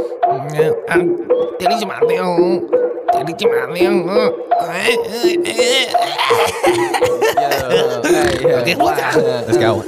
때리지 마세요. 때리지 마세요. Let's go.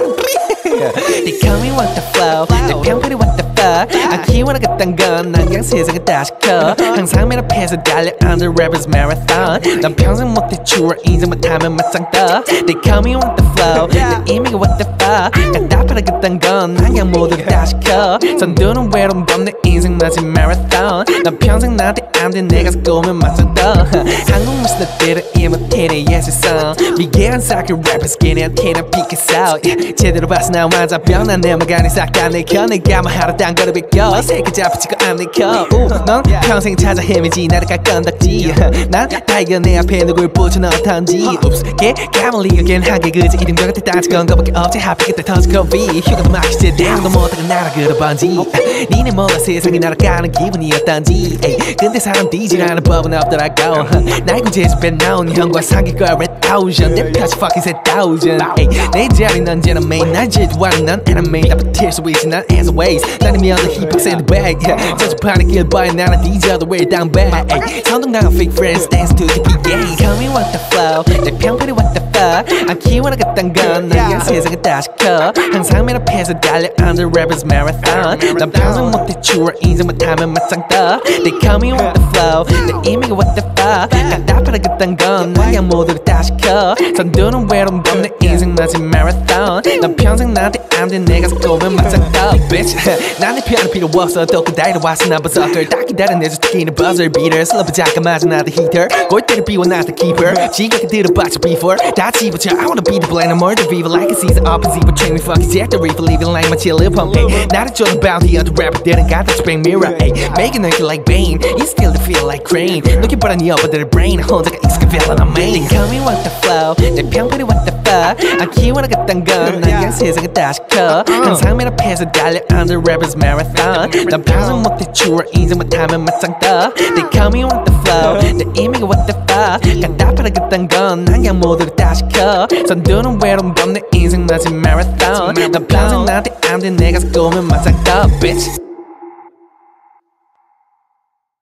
They call me what the flow, 내 평판이 what the fuck. 안 키워나갔던 건 난 그냥 세상을 다시 커. 항상 맨 앞에서 달려 under rappers marathon. 난 평생 못해 추월 인생 못하면 맞짱 떠. They call me what the flow, 내 이미가 what the fuck. 답답하다갔던 건 난 그냥 모두를 다시 커. 선두는 외로운 범내 인생 마치 marathon. 난 평생 나한테 안 돼 내가 꼬면 맞짱 떠. 한국 무스터들은 이모티의 예술성. 미개한 사기 rappers 걔네 걔네 피켓out. 제대로 봐서 나 완전 변한 내 마간이 싹 다 내켜. 내가 뭐 하루 딴 거를 비껴. 새끼 잡히지고 안 내켜. 넌 평생 찾아 헤매지 나를 갈 건덕지. 난 다 이겨 내 앞에 누굴 붙여넣던지. Oops 개감을 이겨긴 하게 그저 이름과 같아 따지건 거밖에 없지. 하필 그때 터질 COVID 휴가도 막히지 대응도 못하고 나라 그려본지. 니네 몰라 세상이 날아가는 기분이었던지. 근데 사람 뒤지라는 법은 없더라고. 날 구제해서 빼나온 형과 사귈 거야 red ocean. 내 표시 fucking set thousand. 내 자리는 언제나 main. 날 질투하는 넌 enemy. 나 버틸 수 있지 난 as always. 나는 미안해 힙합 샌드백. 저주파는 길바에 나는 뒤져도 way down bad. 선동당한 fake friends dance to the beat game. Tell me what the flow, 내 평판이 what the fuck. 안 키워나갔던 건 난 그냥 세상을 다시 커. 항상 맨 앞에서 달려 under rappers marathon. 난 평생 못해 추월 인생 못하면 맞짱 떠. They call me what the flow, 내 이미가 what the fuck. 답답하다갔던 건 난 그냥 모두를 다시 커. 선두는 외로운 범내 인생 마치 marathon. 난 평생 나한테 안 돼 내가 꼬면 맞짱 떠. Bitch 난 내 편은 필요 없어. 또 기다려 왔어 난 버서클 딱 기다려내줘 특히는 buzzer beater. 슬럼프 잠깐마저 나한테 히터 골대를 비워 나한테 keeper. 지각에 들어봤자 before 다 집어쳐. I wanna be the blame I'm murder fever like a season up and zebra train me fucking jack the reefer leaving like my chill lip pump. 나를 쫓는 bounty other rapper didn't got the spring mirror. Making it like Bane you still feel like crane. Looking for 네 오빠들의 brain 혼자가 익숙한 villain I'm main. They call me what the flow 내 평판이 what the fuck. 안 키워나갔던 건 난 그냥 세상을 다시 커. 항상 맨 앞에서 달려 under rappers marathon. 난 평생 못해 추월 인생 못하면 맞짱 떠. They call me what the flow 내 이미가 what the fuck. 답답하다갔던 건 난 그냥 모두를 다시 커. 선두는 외로운 범내 인생 마치 marathon. 난 평생 나한테 안 돼 내가 꼬면 맞짱 떠 bitch.